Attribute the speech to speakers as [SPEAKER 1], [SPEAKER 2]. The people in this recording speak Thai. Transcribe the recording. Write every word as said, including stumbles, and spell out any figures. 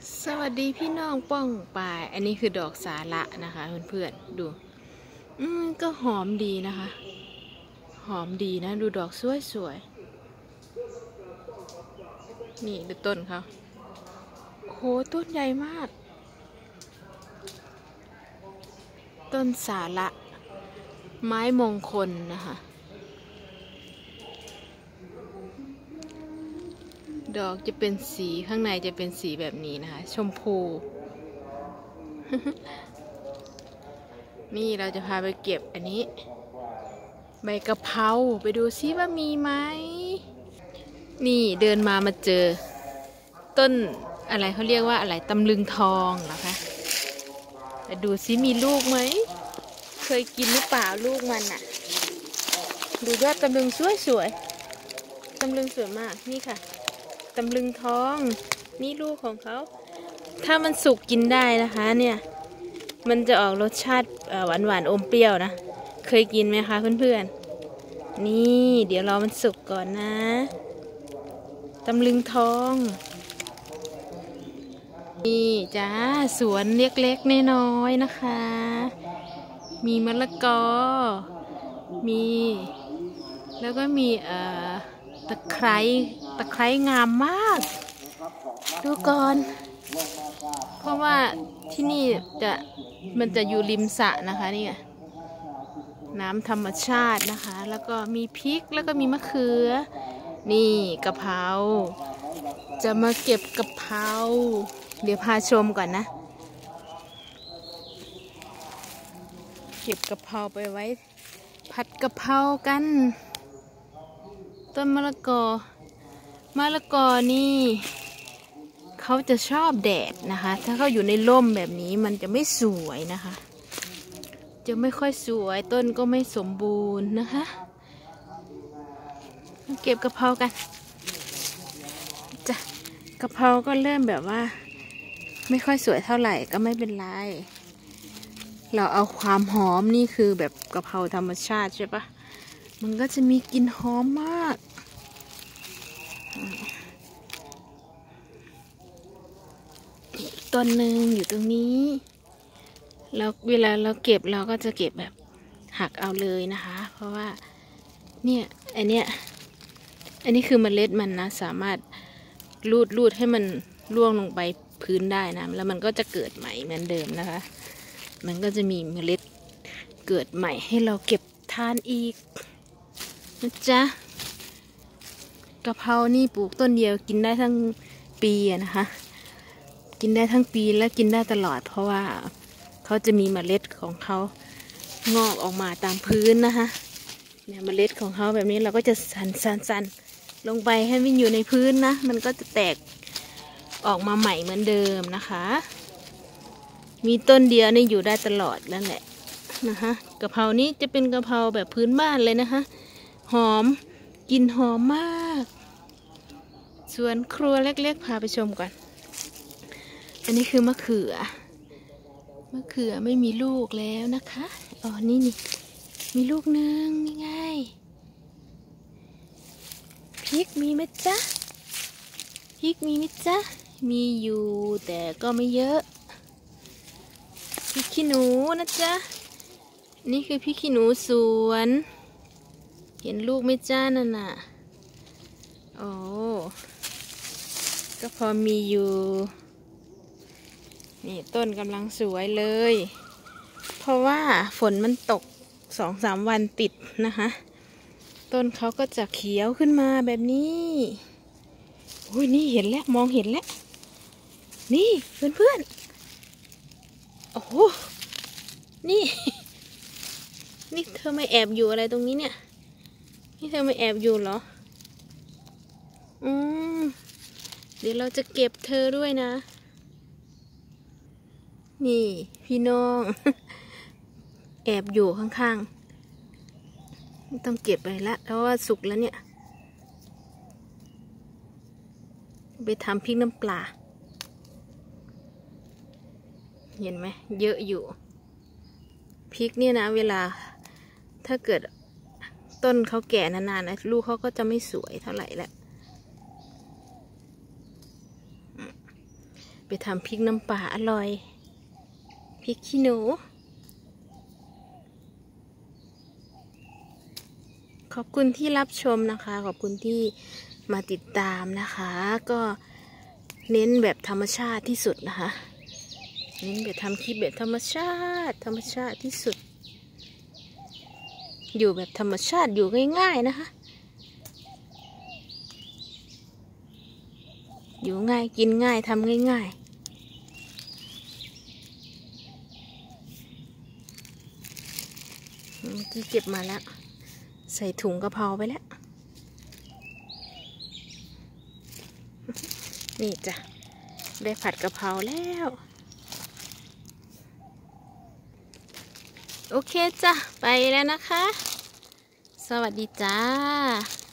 [SPEAKER 1] สวัสดีพี่น้องป้องปายอันนี้คือดอกสาระนะคะเพื่อนๆดูอืมก็หอมดีนะคะหอมดีนะดูดอกสวยๆนี่ดูต้นเขาโหต้นใหญ่มากต้นสาระไม้มงคลนะคะดอกจะเป็นสีข้างในจะเป็นสีแบบนี้นะคะชมพู นี่เราจะพาไปเก็บอันนี้ใบกะเพราไปดูซิว่ามีไหมนี่เดินมามาเจอต้นอะไรเขาเรียกว่าอะไรตำลึงทองเหรอคะไปดูซิมีลูกไหมเคยกินหรือเปล่าลูกมันอะดูยอดตำลึงสวยๆตำลึงสวยมากนี่ค่ะตำลึงทองนี่ลูกของเขาถ้ามันสุกกินได้นะคะเนี่ยมันจะออกรสชาติหวานหวานอมเปรี้ยวนะเคยกินไหมคะเพื่อนๆนี่เดี๋ยวรอมันสุกก่อนนะตำลึงทองนี่จ้าสวนเล็กๆน้อยๆนะคะมีมะละกอมีแล้วก็มีเอ่อตะไคร้ตะไคร้งามมากดูก่อนเพราะว่าที่นี่จะมันจะอยู่ริมสระนะคะนี่น้ำธรรมชาตินะคะแล้วก็มีพริกแล้วก็มีมะเขือนี่กะเพราจะมาเก็บกะเพราเดี๋ยวพาชมก่อนนะเก็บกะเพราไปไว้ผัดกะเพรากันต้นมะละกอมะละกอนี่เขาจะชอบแดดนะคะถ้าเขาอยู่ในร่มแบบนี้มันจะไม่สวยนะคะจะไม่ค่อยสวยต้นก็ไม่สมบูรณ์นะคะเก็บกะเพรากันจ้ะกะเพราก็เริ่มแบบว่าไม่ค่อยสวยเท่าไหร่ก็ไม่เป็นไรเราเอาความหอมนี่คือแบบกะเพราธรรมชาติใช่ปะมันก็จะมีกลิ่นหอมมากต้นหนึ่งอยู่ตรงนี้แล้วเวลาเราเก็บเราก็จะเก็บแบบหักเอาเลยนะคะเพราะว่าเนี่ยอันเนี้ยอันนี้คือเมล็ดมันนะสามารถรูดรูดให้มันร่วงลงไปพื้นได้นะแล้วมันก็จะเกิดใหม่เหมือนเดิมนะคะมันก็จะมีเมล็ดเกิดใหม่ให้เราเก็บทานอีกนะจ๊ะกะเพรานี่ปลูกต้นเดียวกินได้ทั้งปีนะคะกินได้ทั้งปีและกินได้ตลอดเพราะว่าเขาจะมีเมล็ดของเขางอกออกมาตามพื้นนะคะเนี่ยเมล็ดของเขาแบบนี้เราก็จะสันสันสันลงไปให้มันอยู่ในพื้นนะมันก็จะแตกออกมาใหม่เหมือนเดิมนะคะมีต้นเดียวนี่อยู่ได้ตลอดแล้วแหละนะคะกะเพรานี้จะเป็นกะเพราแบบพื้นบ้านเลยนะคะหอมกลิ่นหอมมากสวนครัวเล็กๆพาไปชมก่อนอันนี้คือมะเขือมะเขือไม่มีลูกแล้วนะคะอ๋อนี่นี่มีลูกหนึ่งนี่ไงพริกมีไหมจ๊ะพริกมีไหมจ๊ะมีอยู่แต่ก็ไม่เยอะพริกขี้หนูนะจ๊ะนี่คือพริกขี้หนูสวนเห็นลูกไหมจ้านั่นน่ะโอ้ก็พอมีอยู่นี่ต้นกำลังสวยเลยเพราะว่าฝนมันตกสองสามวันติดนะคะต้นเขาก็จะเขียวขึ้นมาแบบนี้อุ้ยนี่เห็นแล้วมองเห็นแล้วนี่เพื่อนเพื่อนโอ้โหนี่นี่เธอไม่แอบอยู่อะไรตรงนี้เนี่ยนี่เธอไม่แอบอยู่เหรออืมเดี๋ยวเราจะเก็บเธอด้วยนะนี่พี่น้อง แอบอยู่ข้างๆต้องเก็บไปละเพราะว่าสุกแล้วเนี่ยไปทำพริกน้ำปลาเห็นไหมเยอะอยู่พริกเนี่ยนะเวลาถ้าเกิดต้นเขาแก่นานๆนะลูกเขาก็จะไม่สวยเท่าไหร่แหละไปทำพริกน้ำปลาอร่อยพริกขี้หนูขอบคุณที่รับชมนะคะขอบคุณที่มาติดตามนะคะก็เน้นแบบธรรมชาติที่สุดนะคะเน้นแบบทำคลิปแบบธรรมชาติธรรมชาติที่สุดอยู่แบบธรรมชาติอยู่ง่ายๆนะคะอยู่ง่ายกินง่ายทำง่ายๆเมื่อกี้เก็บมาแล้วใส่ถุงกะเพราไปแล้วนี่จ้ะได้ผัดกะเพราแล้วโอเคจ้ะไปแล้วนะคะสวัสดีจ้า